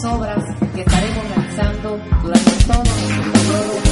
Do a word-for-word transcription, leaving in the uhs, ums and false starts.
obras que estaremos realizando durante todo nuestro periodo